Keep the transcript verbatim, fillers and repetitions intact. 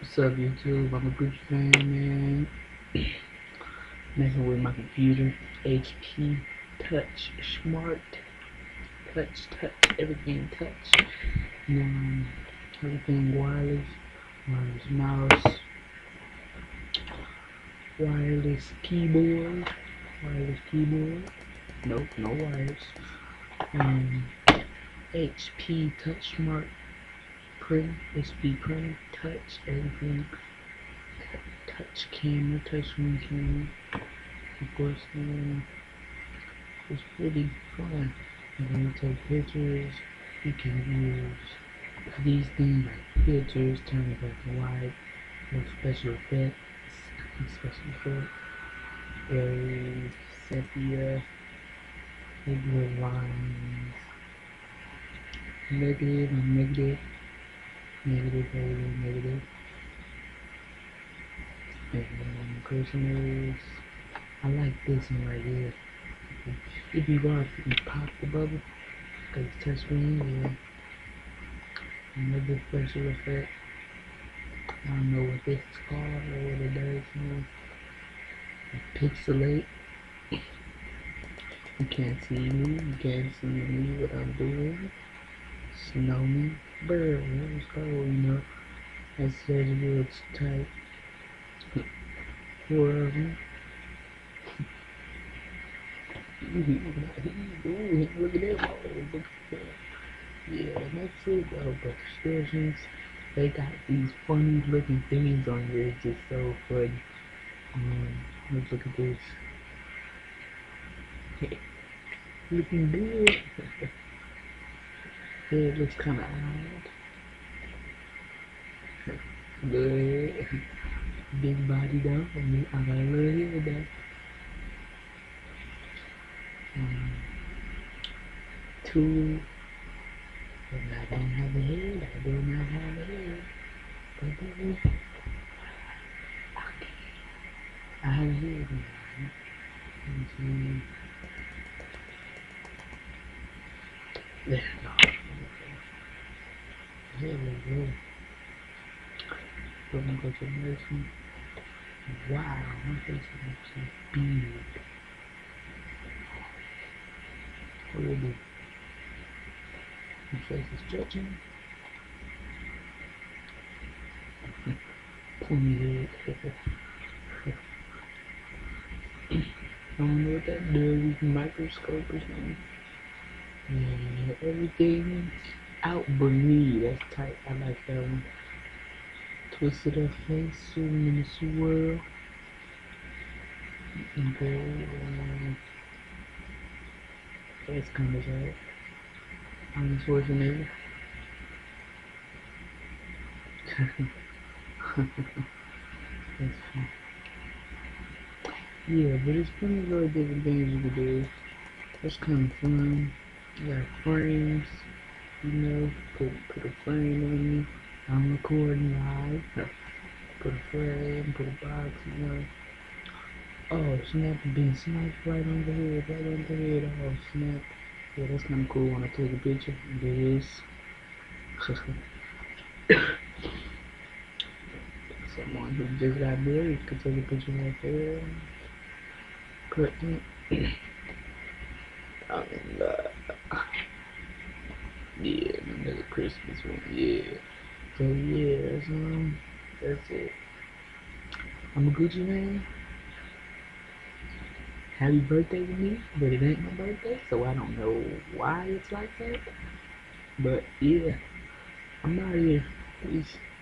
What's up, YouTube? I'm a Gucci fan, man. Messing with my computer. H P Touch Smart. Touch, touch, everything touch. Um, everything wireless. Wireless mouse. Wireless keyboard. Wireless keyboard. Nope, no wires. Um, H P Touch Smart Print. H P Print. Touch, everything. Touch camera, touch screen camera. Of course, um, it's pretty fun. And when you take pictures, you can use these things like filters, turn it black and white, no special effects, special effects, very sepia, negative lines, negative and negative, negative, negative, negative, and Christmas. I like this one right here. If you go, you pop the bubble, because it's touchscreen, yeah. Another special effect. I don't know what this is called or what it does, you know. Pixelate. You can't see me, you can't see me what I'm doing. Snowman. Bird, what was called, you know. That says words type. Four of them. Ooh, look at that. Oh, look at that. Yeah, that's it though, but descriptions, they got these funny looking things on here, it's just so funny. Um, let's look at this. Looking good. Head looks kinda odd. Good. Big body though, I mean, I got a little head though. Um, two, but I don't have a head, I do not have a head. But then, I have a head now. And there we go. Here we go. We're gonna go to the next one. Wow, my face is actually big. What do I do? My face is stretching. Pointy head. I don't know what that does with a microscope or something. Yeah, everything out but me. That's tight. I like that one. Twisted her face, swimming in the swirl. Okay, um, that's kind of sad. I'm Schwarzenegger. That's fun. Yeah, but it's plenty of other different things you can do. That's kind of fun. You got frames, you know, put put a frame on me. I'm recording live. Put a frame, put a box, you know. Oh, snap, being sniped right on the head, right on the head. Oh, snap. Yeah, that's kind of cool when I take a picture. It is. Someone who just got married could take a picture right there. Put in. I mean, uh, yeah, another Christmas one, yeah. So yeah, that's, um, that's it. I'm a Gucci man. Happy birthday to me, but it ain't my birthday, so I don't know why it's like that. But yeah, I'm out here. Peace.